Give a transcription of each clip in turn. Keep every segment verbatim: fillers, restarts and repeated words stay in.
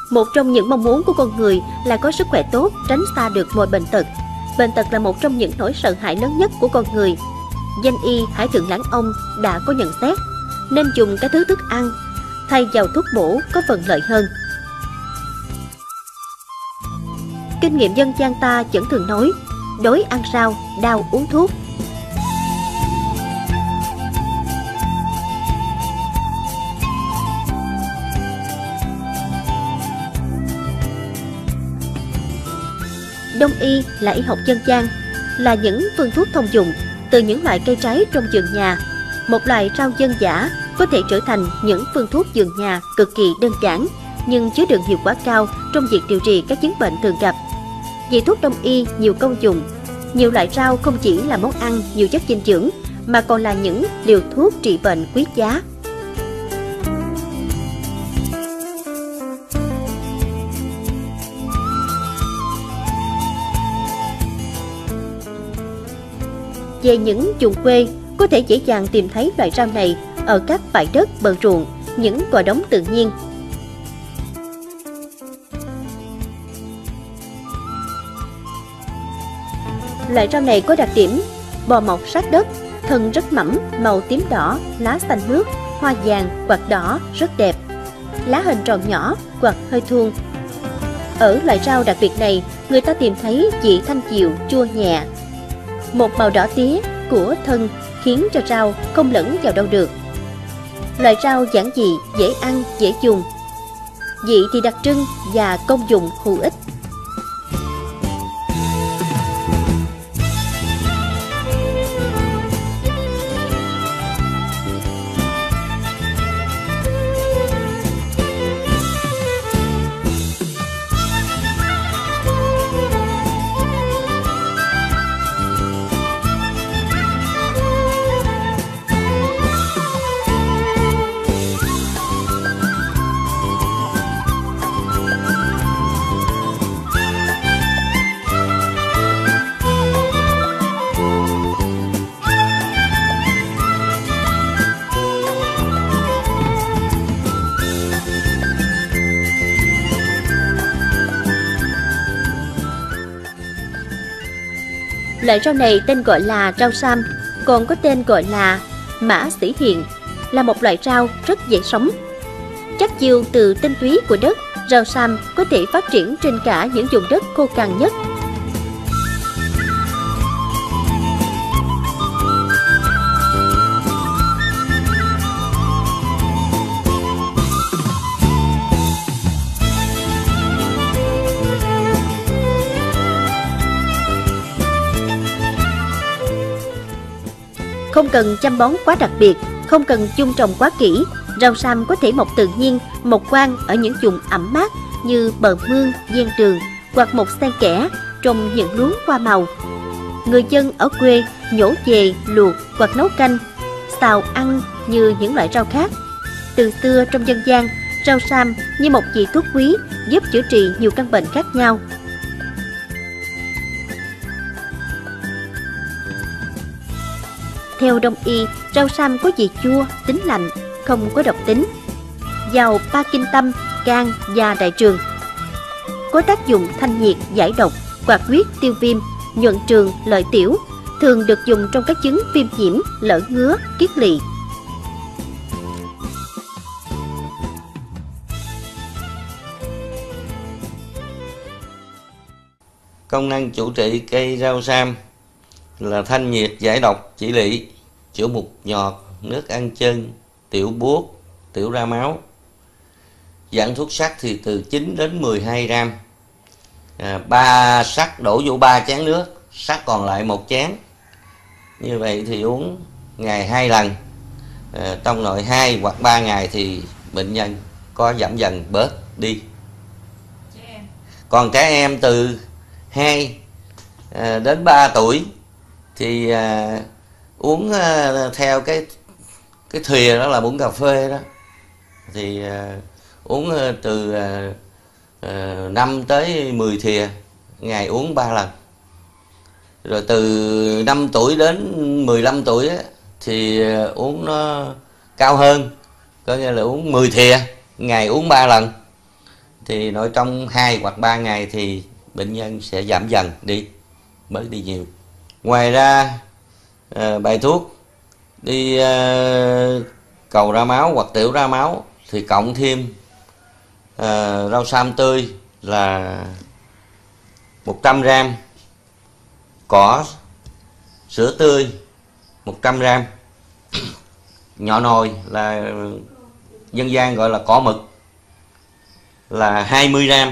Một trong những mong muốn của con người là có sức khỏe tốt, tránh xa được mọi bệnh tật. Bệnh tật là một trong những nỗi sợ hãi lớn nhất của con người. Danh y Hải Thượng Lãng Ông đã có nhận xét nên dùng các thứ thức ăn thay vào thuốc bổ có phần lợi hơn. Kinh nghiệm dân gian ta vẫn thường nói, đói ăn rau, đau uống thuốc. Đông y là y học dân gian, là những phương thuốc thông dụng từ những loại cây trái trong vườn nhà. Một loại rau dân dã có thể trở thành những phương thuốc vườn nhà cực kỳ đơn giản nhưng chứa đựng hiệu quả cao trong việc điều trị các chứng bệnh thường gặp. Vị thuốc đông y nhiều công dụng. Nhiều loại rau không chỉ là món ăn nhiều chất dinh dưỡng mà còn là những liều thuốc trị bệnh quý giá. Về những vùng quê, có thể dễ dàng tìm thấy loại rau này ở các bãi đất bờ ruộng, những gò đống tự nhiên. Loại rau này có đặc điểm bò mọc sát đất, thân rất mỏng, màu tím đỏ, lá xanh mướt, hoa vàng, quạt đỏ, rất đẹp. Lá hình tròn nhỏ, quạt hơi thuôn. Ở loại rau đặc biệt này, người ta tìm thấy vị thanh dịu, chua nhẹ. Một màu đỏ tía của thân khiến cho rau không lẫn vào đâu được. Loại rau giản dị, dễ ăn, dễ dùng. Vị thì đặc trưng và công dụng hữu ích. Loại rau này tên gọi là rau sam, còn có tên gọi là mã sĩ hiện, là một loại rau rất dễ sống. Chắc chiêu từ tinh túy của đất, rau sam có thể phát triển trên cả những vùng đất khô cằn nhất. Không cần chăm bón quá đặc biệt, không cần chum trồng quá kỹ, rau sam có thể mọc tự nhiên, mọc quang ở những vùng ẩm mát như bờ mương, ven đường hoặc mọc xen kẽ trong những luống hoa màu. Người dân ở quê nhổ về, luộc hoặc nấu canh, xào ăn như những loại rau khác. Từ xưa trong dân gian, rau sam như một vị thuốc quý giúp chữa trị nhiều căn bệnh khác nhau. Theo Đông y, rau sam có vị chua, tính lạnh, không có độc tính, giàu Parkinson, gan và đại trường. Có tác dụng thanh nhiệt, giải độc, hoạt huyết, tiêu viêm, nhuận trường, lợi tiểu, thường được dùng trong các chứng viêm nhiễm, lở ngứa, kiết lỵ. Công năng chủ trị cây rau sam là thanh nhiệt, giải độc, trị lỵ, chữa mụn nhọt, nước ăn chân, tiểu buốt, tiểu ra máu. Dạng thuốc sắc thì từ chín đến mười hai gram. À, ba sắc đổ vô ba chén nước, sắc còn lại một chén. Như vậy thì uống ngày hai lần. À, trong nội hai hoặc ba ngày thì bệnh nhân có giảm dần bớt đi. Còn trẻ em từ hai à, đến ba tuổi thì à, uống à, theo cái cái thìa đó là uống cà phê đó thì à, uống à, từ à, à, năm tới mười thìa, ngày uống ba lần. Rồi từ năm tuổi đến mười lăm tuổi á, thì à, uống nó cao hơn, có nghĩa là uống mười thìa, ngày uống ba lần. thì nội trong hai hoặc ba ngày thì bệnh nhân sẽ giảm dần đi, bớt đi nhiều. Ngoài ra uh, bài thuốc đi uh, cầu ra máu hoặc tiểu ra máu thì cộng thêm uh, rau sam tươi là một trăm gram, cỏ sữa tươi một trăm gram, nhỏ nồi là dân gian gọi là cỏ mực là hai mươi gram,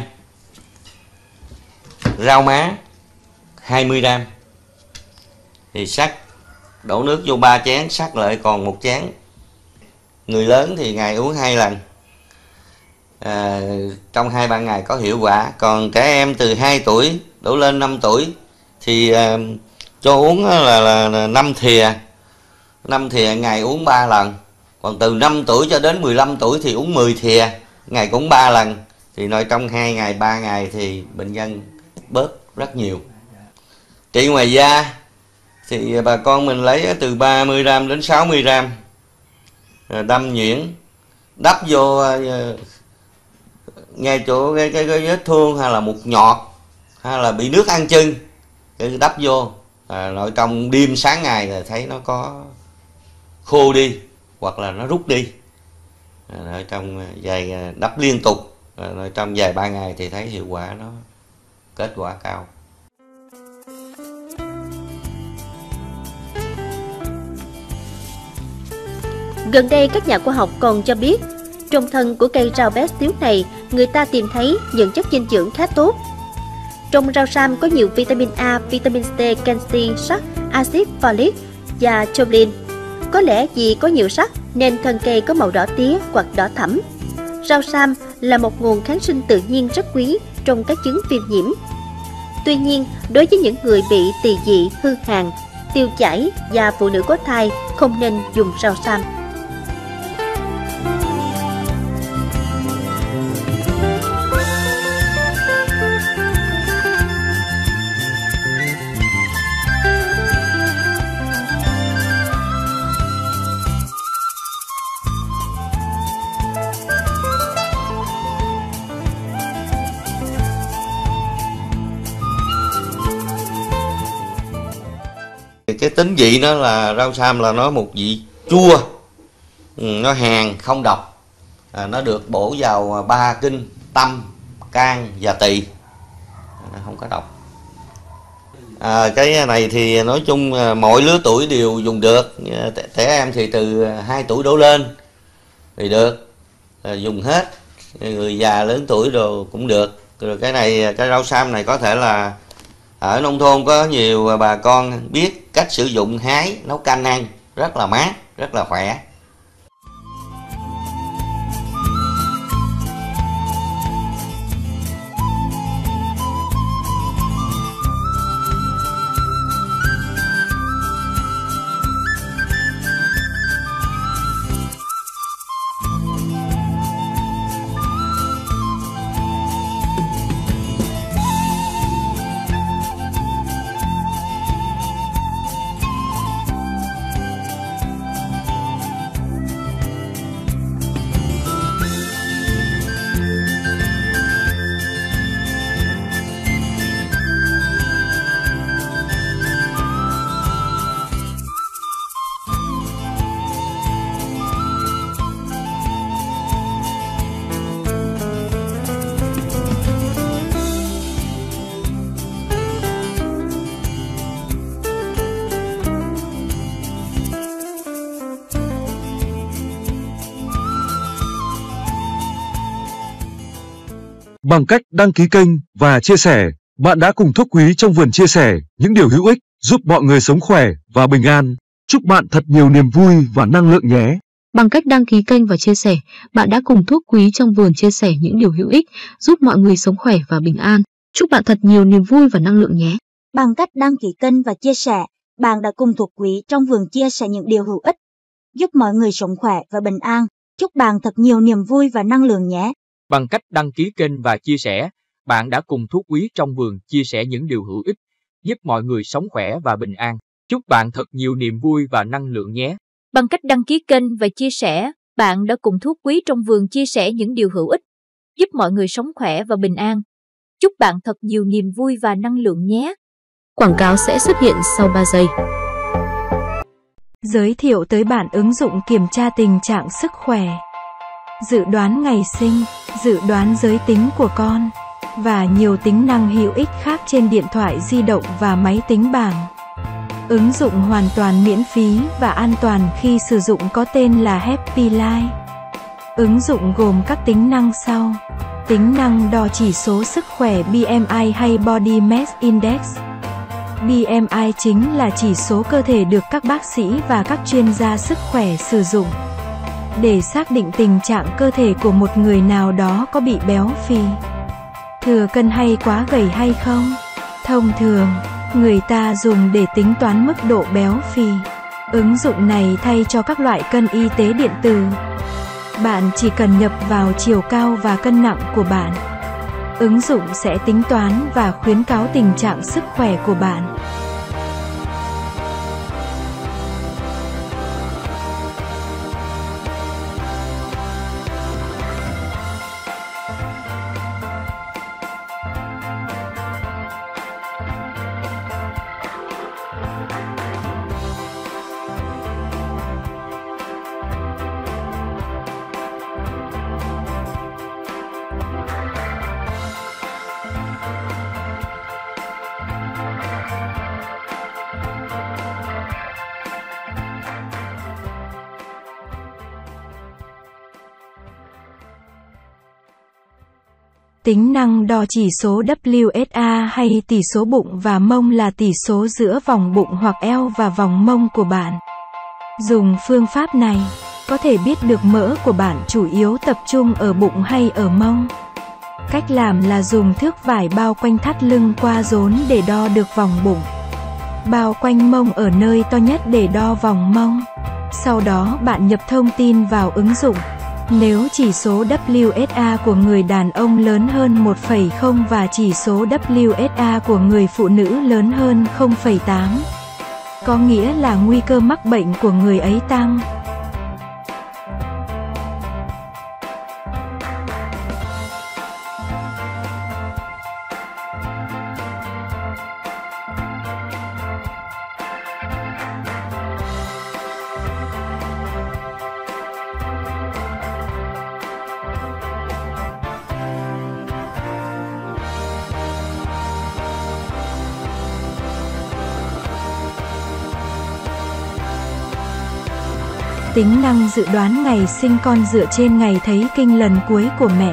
rau má hai mươi gram, thì sắc đổ nước vô ba chén, sắc lại còn một chén. Người lớn thì ngày uống hai lần, à, trong hai ba ngày có hiệu quả. Còn trẻ em từ hai tuổi đổ lên năm tuổi thì à, cho uống là, là, là năm thìa, năm thìa ngày uống ba lần. Còn từ năm tuổi cho đến mười lăm tuổi thì uống mười thìa, ngày cũng ba lần. Thì nói trong hai ngày ba ngày thì bệnh nhân bớt rất nhiều. Trị ngoài da thì bà con mình lấy từ ba mươi gram đến sáu mươi gram, đâm nhuyễn đắp vô ngay chỗ cái, cái, cái vết thương hay là mụn nhọt hay là bị nước ăn chân, cái đắp vô à, nội trong đêm sáng ngày là thấy nó có khô đi hoặc là nó rút đi. À, nội trong vài đắp liên tục, à, nội trong vài ba ngày thì thấy hiệu quả nó kết quả cao. Gần đây các nhà khoa học còn cho biết trong thân của cây rau bé xíu này người ta tìm thấy những chất dinh dưỡng khá tốt. Trong rau sam có nhiều vitamin A, vitamin C, canxi, sắt, axit folic và choline. Có lẽ vì có nhiều sắt nên thân cây có màu đỏ tía hoặc đỏ thẫm. Rau sam là một nguồn kháng sinh tự nhiên rất quý trong các chứng viêm nhiễm. Tuy nhiên, đối với những người bị tỳ vị, hư hàn, tiêu chảy và phụ nữ có thai không nên dùng rau sam. Cái tính vị nó là rau sam là nó một vị chua, nó hàn không độc, à, nó được bổ vào ba kinh tâm, can và tỳ, nó không có độc. À, cái này thì nói chung mọi lứa tuổi đều dùng được, trẻ em thì từ hai tuổi đổ lên thì được, à, dùng hết, người già lớn tuổi đồ cũng được. Rồi cái này cái rau sam này có thể là ở nông thôn có nhiều bà con biết cách sử dụng, hái nấu canh ăn rất là mát, rất là khỏe. Bằng cách đăng ký kênh và chia sẻ, bạn đã cùng Thuốc Quý trong vườn chia sẻ những điều hữu ích giúp mọi người sống khỏe và bình an. Chúc bạn thật nhiều niềm vui và năng lượng nhé. Bằng cách đăng ký kênh và chia sẻ, bạn đã cùng Thuốc Quý trong vườn chia sẻ những điều hữu ích giúp mọi người sống khỏe và bình an. Chúc bạn thật nhiều niềm vui và năng lượng nhé. Bằng cách đăng ký kênh và chia sẻ, bạn đã cùng Thuốc Quý trong vườn chia sẻ những điều hữu ích giúp mọi người sống khỏe và bình an. Chúc bạn thật nhiều niềm vui và năng lượng nhé. Bằng cách đăng ký kênh và chia sẻ, bạn đã cùng Thuốc Quý trong vườn chia sẻ những điều hữu ích giúp mọi người sống khỏe và bình an. Chúc bạn thật nhiều niềm vui và năng lượng nhé. Bằng cách đăng ký kênh và chia sẻ, bạn đã cùng Thuốc Quý trong vườn chia sẻ những điều hữu ích giúp mọi người sống khỏe và bình an. Chúc bạn thật nhiều niềm vui và năng lượng nhé. Quảng cáo sẽ xuất hiện sau ba giây. Giới thiệu tới bạn ứng dụng kiểm tra tình trạng sức khỏe, dự đoán ngày sinh, dự đoán giới tính của con, và nhiều tính năng hữu ích khác trên điện thoại di động và máy tính bảng. Ứng dụng hoàn toàn miễn phí và an toàn khi sử dụng có tên là Happy Life. Ứng dụng gồm các tính năng sau: tính năng đo chỉ số sức khỏe B M I hay Body Mass Index. B M I chính là chỉ số cơ thể được các bác sĩ và các chuyên gia sức khỏe sử dụng để xác định tình trạng cơ thể của một người nào đó có bị béo phì, thừa cân hay quá gầy hay không. Thông thường, người ta dùng để tính toán mức độ béo phì. Ứng dụng này thay cho các loại cân y tế điện tử. Bạn chỉ cần nhập vào chiều cao và cân nặng của bạn. Ứng dụng sẽ tính toán và khuyến cáo tình trạng sức khỏe của bạn. Tính năng đo chỉ số W S A hay tỷ số bụng và mông là tỷ số giữa vòng bụng hoặc eo và vòng mông của bạn. Dùng phương pháp này, có thể biết được mỡ của bạn chủ yếu tập trung ở bụng hay ở mông. Cách làm là dùng thước vải bao quanh thắt lưng qua rốn để đo được vòng bụng. Bao quanh mông ở nơi to nhất để đo vòng mông. Sau đó bạn nhập thông tin vào ứng dụng. Nếu chỉ số W S A của người đàn ông lớn hơn một phẩy không và chỉ số W S A của người phụ nữ lớn hơn không phẩy tám, có nghĩa là nguy cơ mắc bệnh của người ấy tăng. Tính năng dự đoán ngày sinh con dựa trên ngày thấy kinh lần cuối của mẹ.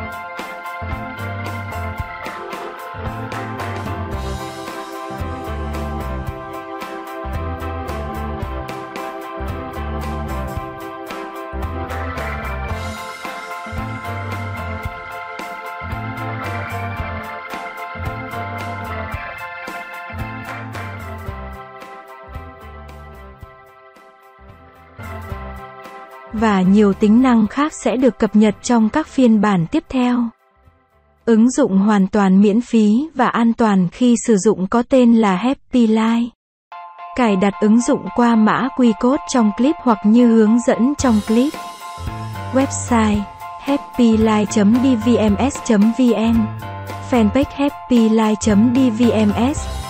Và nhiều tính năng khác sẽ được cập nhật trong các phiên bản tiếp theo. Ứng dụng hoàn toàn miễn phí và an toàn khi sử dụng có tên là Happy Life. Cài đặt ứng dụng qua mã quy code trong clip hoặc như hướng dẫn trong clip. Website happy life chấm d v m s chấm v n. Fanpage happy life chấm d v m s.